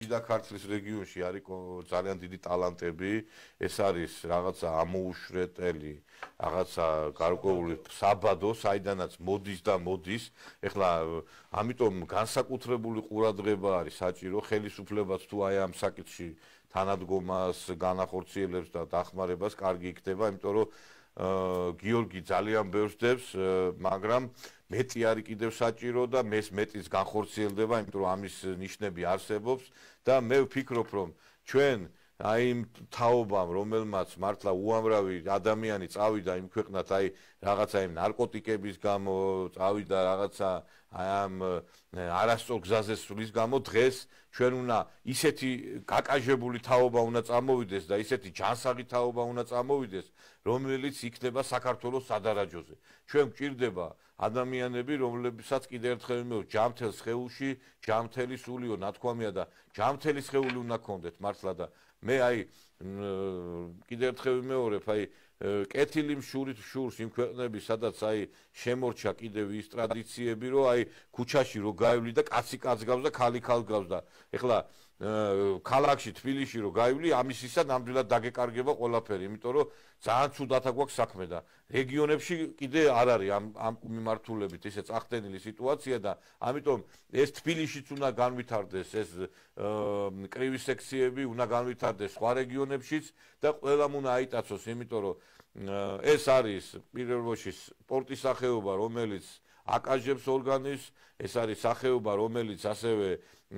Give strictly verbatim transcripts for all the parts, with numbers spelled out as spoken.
შიდა ქართლის რეგიონში არის ძალიან დიდი ტალანტები, ეს არის რაღაცა ამოუშრეტელი, რაღაცა გარკვეული საბადო, საიდანაც მოდის და მოდის. ეხლა ამიტომ განსაკუთრებული ყურადღება არის საჭირო, ხელისუფლებას თუ აი ამ საკითხში თანადგომას, განახორციელებს და დახმარებას კარგი იქნება, იმიტომ რომ გიორგი ძალიან ბევრს დებს, მაგრამ მეტი არის კიდევ საჭირო და მეს მეტის განხორციელდება, იმიტომ რომ ამის ნიშნები არსებობს და მე ვფიქრობ, რომ ჩვენ აი იმ თაობამ, რომელმაც მართლა უამრავი ადამიანი წავიდა იმ ქვეყნად, აი რაღაცა იმ ნარკოტიკების გამო წავიდა, რაღაცა აი ამ არასწორ გზაზე სვლის გამო დღეს ჩვენ უნდა ისეთი გაკაჟებული თაობა უნდა წამოვიდეს და ისეთი ჯანსაღი თაობა უნდა წამოვიდეს, რომელიც იქნება საქართველოს სადარაჯოზე. ჩვენ გვჭირდება ადამიანები, რომლებსაც კიდევ ერთხელ ვიმეორებ, ჯამთელ სხეულში, ჯამთელი სულიო ნათქვამია და ჯამთელი სხეული უნდა გქონდეთ მართლა და მე აი კიდევ ერთხელ ვიმეორებ, აი კეთილი მშურით შურს იმ ქვეყნები, სადაც აი შემორჩა კიდევ ის ტრადიციები, რომ აი ქუჩაში რო გაივლი და კაცი კაცს გავს და ქალი ქალს გავს და ეხლა ქალაქში თბილისში რო გაივლი, ამისისა ნამდვილად დაგეკარგება ყველაფერი, იმიტომ რომ ძალიან ცუდათა გვაქვს საქმე და რეგიონებში კიდე არ არის ამ ამ მიმართულებით ისე წახდენილი სიტუაცია და ამიტომ ეს თბილისშიც უნდა განვითარდეს, ეს კრივი სექციები უნდა განვითარდეს სხვა რეგიონებშიც და ყველამ უნდა აიტაცოს, იმიტომ რომ ეს არის პირველ რიგში სპორტის სახეობა, რომელიც აკაჟებს ორგანიზმს, ეს არის სახეობა, რომელიც ასევე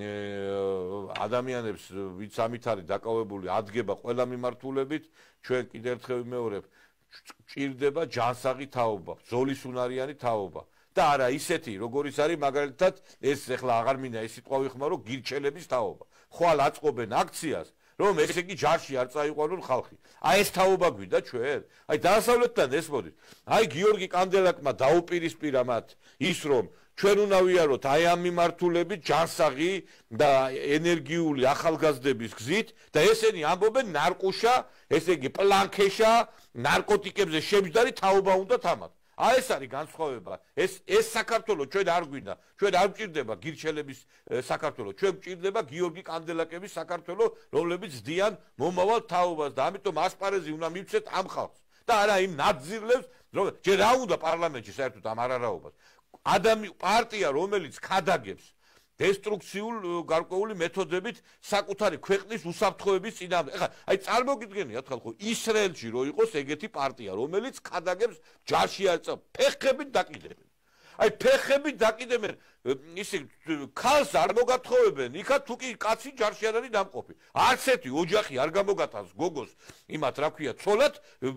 ადამიანებს, ვინც ამით არის დაკავებული, ადგება ყველა მიმართულებით, ჩვენ კიდევ ერთხელ ვიმეორებ, ჭირდება ჯანსაღი თაობა, ბრძოლისუნარიანი თაობა და არა ისეთი, როგორიც არის მაგალითად ეს ეხლა აღარ მინდა ეს სიტყვა ვიხმარო, გირჩელების თაობა. ხვალ აწყობენ აქციას, რომ ესე იგი ჯარში არ წაიყვანონ ხალხი. აი ეს თაობა გვინდა ჩვენ? აი დასავლეთთან ეს მოდით. აი გიორგი კანდელაკმა დაუპირისპირა მათ ის რომ ჩვენ უნდა ვიაროთ აი ამ მიმართულებით ჯანსაღი და ენერგიული ახალგაზრდების გზით და ესენი ამბობენ ნარკუშა, ესე იგი პლანქეშა, ნარკოტიკებზე შემჯდარი თაობა უნდა თამათ. აი ეს არის განსხვავება. ეს ეს საქართველოს ჩვენ არ გვინდა. ჩვენ არ გვჭირდება გირჩელების საქართველოს. ჩვენ გვჭირდება გიორგი კანდელაკების საქართველოს, რომლებიც ძდიან მომავალ თაობას და ამიტომ ასპარეზი უნდა მივცეთ ამ ხალხს. და არა იმ ნაძირლებს, რომ ჯერ რა უნდა პარლამენტში საერთოდ ამ არარაობას. ადამი პარტია, რომელიც ქადაგებს დესტრუქციულ გარკვეული მეთოდებით საკუთარი ქვეყნის უსაფრთხოების წინააღმდეგ. ეხლა აი წარმოგიდგენიათ ხალხო, ისრაელში რო იყოს ეგეთი პარტია, რომელიც ქადაგებს ჯარში აწევ, ფეხებით დაკიდებენ. აი ფეხებით დაკიდებენ, ისე ქალს არ მოგათხოვებენ, იქა თუ კი კაცი ჯარში არ არის დამყოფი. არც ერთი ოჯახი არ გამოგატანს გოგოს იმათ რა ქვია, ცოლად,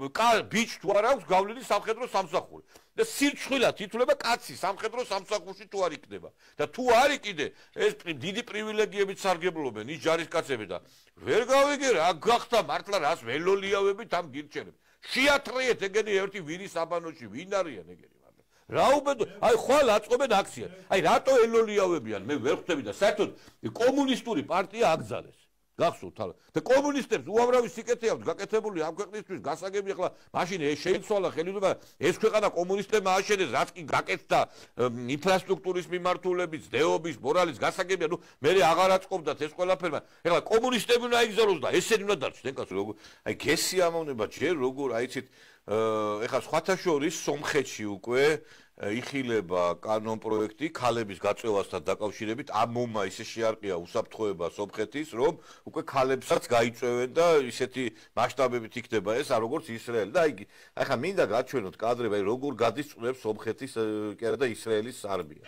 ბიჭს თუ არ აქვს გავლილი სამხედრო სამსახური. და სირჩხილად ითვლება კაცი სამხედრო სამსახურში თუ არ იქნება. და თუ არის კიდე ეს დიდი პრივილეგიებით სარგებლობენ ის ჯარისკაცები და ვერ გავიგე რა გახდა მართლა რას ველოლიავებით ამ გირჩელებს. შეათრიეთ ეგენი ერთი ვირის საბანოში, ვინ არიან ეგენი მართლა. რა უბედო, აი ხვალ აწყობენ აქციას. აი რატო ელოლიავებიან, მე ვერ ხვდები და საერთოდ კომუნისტური პარტია აკრძალეს. გახსოვთ თალა და კომუნისტებს უამრავი სიკეთე აქვს გაკეთებული ამ ქვეყნისთვის გასაგები ახლა მაშინ ეს შეიცვალა ხელისუფლება ეს ქვეყანა კომუნისტებმა ააშენეს რაც კი გაკეთდა ინფრასტრუქტურის მიმართულებით დეობის მორალის გასაგებია ნუ მე აღარ აწყობდათ ეს ყველაფერმა ახლა კომუნისტები უნდა აიგზავნოს და ესენი უნდა დარჩნენ კაცო როგორ აი გესი ამოვნება ჯერ როგორ აიცით ეხლა სხვათა შორის სომხეთში უკვე იხილება კანონ პროექტი ქალების გაწევასთან დაკავშირებით ამ მომმა ისე შეარყია უსაფრთხოება სომხეთის რომ უკვე ქალებსაც გაიწევენ და ისეთი მასშტაბებით იქნება ეს როგორც ისრაელი და აი ახლა მინდა გაჩვენოთ კადრები აი როგორ გადის წვებს სომხეთის და ისრაელის არმია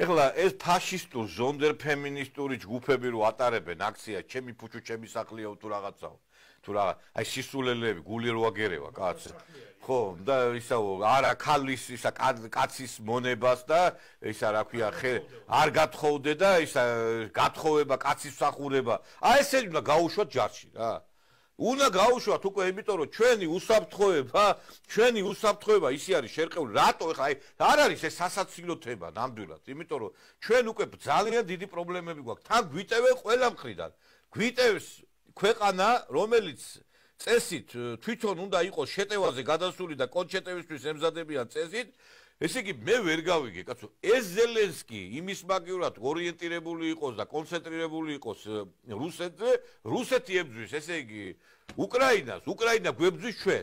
ეხლა ეს ფაშისტურ ზონდერ ფემინისტური ჯგუფები რო ატარებენ აქცია ჩემი ფუჩუ ჩემი სახლია თუ რაღაცაო თუ რა აი სისულელეები გული რო აგერევა კაცი ხო და ისაო არა ქალის ისა კაცის მონებას და ისა რა ქვია ხე არ გათხოვდე და ისა გათხოვება კაცის მსახურება აი ესენი უნდა გაუშვათ ჯარში რა უნდა გაუშვათ უკვე იმიტომ რომ ჩვენი უსაფრთხოება ჩვენი უსაფრთხოება ისი არის შერყეული რატო ხა აი არ არის ეს სასაცილო თემა ნამდვილად იმიტომ რომ ჩვენ უკვე ძალიან დიდი პრობლემები გვაქვს თან გვიტევენ ყველა მხრიდან გვიტევს ქვეყანა რომელიც წესით თვითონ უნდა იყოს შეტევაზე გადასული და კონჩეტევისთვის ემზადებიან წესით ესე იგი მე ვერ გავიგე კაცო ეს ზელენსკი იმის მაგივრად ორიენტირებული იყოს და კონცენტრირებული იყოს რუსეთზე რუსეთი ებძვის ესე იგი უკრაინას უკრაინა გვებძვის ჩვენ